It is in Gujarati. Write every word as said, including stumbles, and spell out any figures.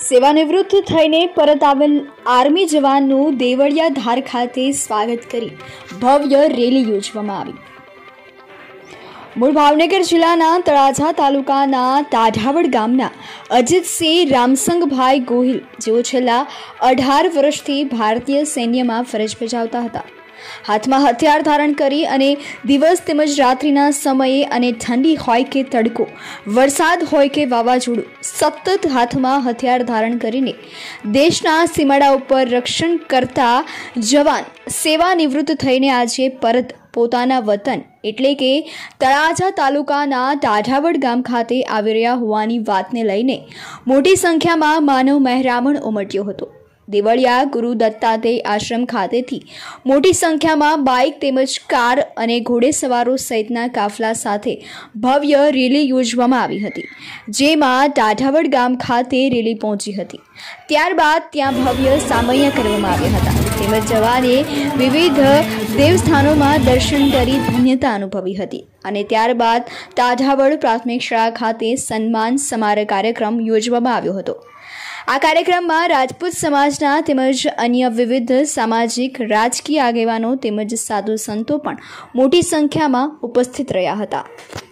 સેવાનિવૃત્ત થઈને પરત આવેલ આર્મી જવાનનું દેવળિયા ધાર ખાતે સ્વાગત કરી ભવ્ય રેલી યોજવામાં આવી। મૂળ ભાવનગર જિલ્લાના તળાજા તાલુકાના તાઢાવડ ગામના અજીતસિંહ રામસંગભાઈ ગોહિલ જેઓ છેલ્લા અઢાર વર્ષથી ભારતીય સૈન્યમાં ફરજ બજાવતા હતા। હાથમાં હથિયાર ધારણ કરી અને દિવસ તેમજ રાત્રિના સમયે અને ઠંડી હોય કે તડકો, વરસાદ હોય કે વાવાઝોડું, સતત હાથમાં હથિયાર ધારણ કરીને દેશના સીમાડા ઉપર રક્ષણ કરતા જવાન સેવા નિવૃત્ત થઈને આજે પરત પોતાના વતન એટલે કે તળાજા તાલુકાના તાઢાવડ ગામ ખાતે આવી રહ્યા હોવાની વાતને લઈને મોટી સંખ્યામાં માનવ મહેરામણ ઉમટ્યો હતો। દેવળિયા ગુરુ દત્તાત્રેય આશ્રમ ખાતેથી મોટી સંખ્યામાં બાઇક તેમજ કાર અને ઘોડેસવારો સહિતના કાફલા સાથે ભવ્ય રેલી યોજવામાં આવી હતી, જેમાં તાઢાવડ ગામ ખાતે રેલી પહોંચી હતી। ત્યારબાદ ત્યાં ભવ્ય સામૈયા કરવામાં આવ્યા હતા તેમજ જવાને વિવિધ દેવસ્થાનોમાં દર્શન કરી ધન્યતા અનુભવી હતી અને ત્યારબાદ તાઢાવડ પ્રાથમિક શાળા ખાતે સન્માન સમારોહ કાર્યક્રમ યોજવામાં આવ્યો હતો। આ કાર્યક્રમમાં રાજપૂત સમાજના તેમજ અન્ય વિવિધ સામાજિક રાજકીય આગેવાનો તેમજ સાધુ સંતો પણ મોટી સંખ્યામાં ઉપસ્થિત રહ્યા હતા।